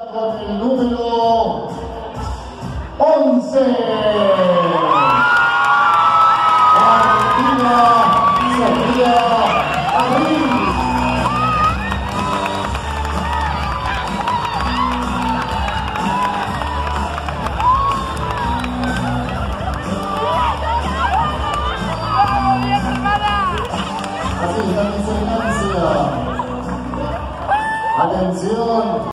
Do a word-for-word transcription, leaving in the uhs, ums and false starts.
con el número once. Argentina, Sofía Abril. Así, la distancia. Atención.